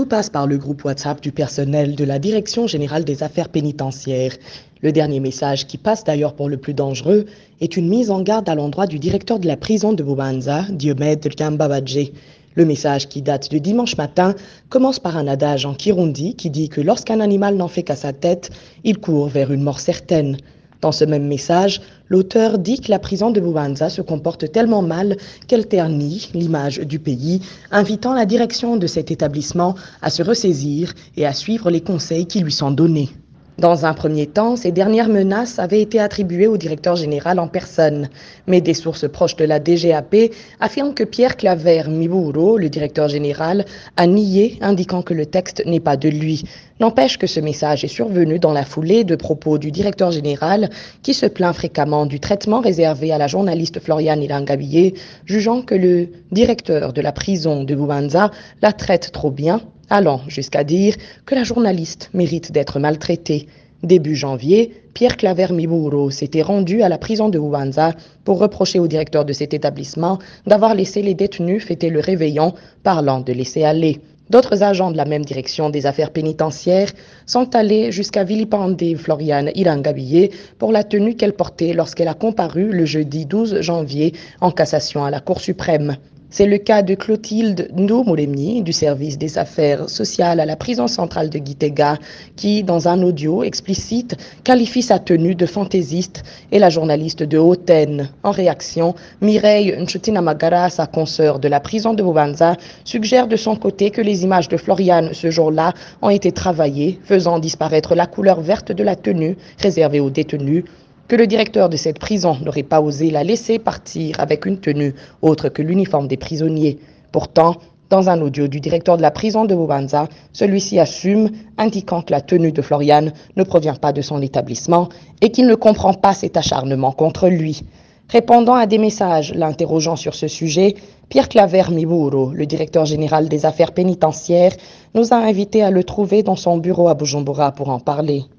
passe par le groupe WhatsApp du personnel de la Direction générale des affaires pénitentiaires. Le dernier message, qui passe d'ailleurs pour le plus dangereux, est une mise en garde à l'endroit du directeur de la prison de Bubanza, Diomède Kambabadje. Le message, qui date de dimanche matin, commence par un adage en Kirundi qui dit que lorsqu'un animal n'en fait qu'à sa tête, il court vers une mort certaine. Dans ce même message, l'auteur dit que la prison de Bubanza se comporte tellement mal qu'elle ternit l'image du pays, invitant la direction de cet établissement à se ressaisir et à suivre les conseils qui lui sont donnés. Dans un premier temps, ces dernières menaces avaient été attribuées au directeur général en personne, mais des sources proches de la DGAP affirment que Pierre Claver Miburo, le directeur général, a nié, indiquant que le texte n'est pas de lui. N'empêche que ce message est survenu dans la foulée de propos du directeur général qui se plaint fréquemment du traitement réservé à la journaliste Floriane Ilangabillé, jugeant que le directeur de la prison de Bubanza la traite trop bien, allant jusqu'à dire que la journaliste mérite d'être maltraitée. Début janvier, Pierre Claver Miburo s'était rendu à la prison de Bubanza pour reprocher au directeur de cet établissement d'avoir laissé les détenus fêter le réveillon, parlant de laisser aller. D'autres agents de la même direction des affaires pénitentiaires sont allés jusqu'à vilipender Floriane Ilangabillé pour la tenue qu'elle portait lorsqu'elle a comparu le jeudi 12 janvier en cassation à la Cour suprême. C'est le cas de Clotilde Ndoumolemi du service des affaires sociales à la prison centrale de Gitega qui, dans un audio explicite, qualifie sa tenue de fantaisiste et la journaliste de hautaine. En réaction, Mireille Nchutinamagara, sa consoeur de la prison de Bubanza, suggère de son côté que les images de Floriane ce jour-là ont été travaillées, faisant disparaître la couleur verte de la tenue réservée aux détenus, que le directeur de cette prison n'aurait pas osé la laisser partir avec une tenue autre que l'uniforme des prisonniers. Pourtant, dans un audio du directeur de la prison de Bubanza, celui-ci assume, indiquant que la tenue de Floriane ne provient pas de son établissement et qu'il ne comprend pas cet acharnement contre lui. Répondant à des messages l'interrogeant sur ce sujet, Pierre Claver Miburo, le directeur général des affaires pénitentiaires, nous a invités à le trouver dans son bureau à Bujumbura pour en parler.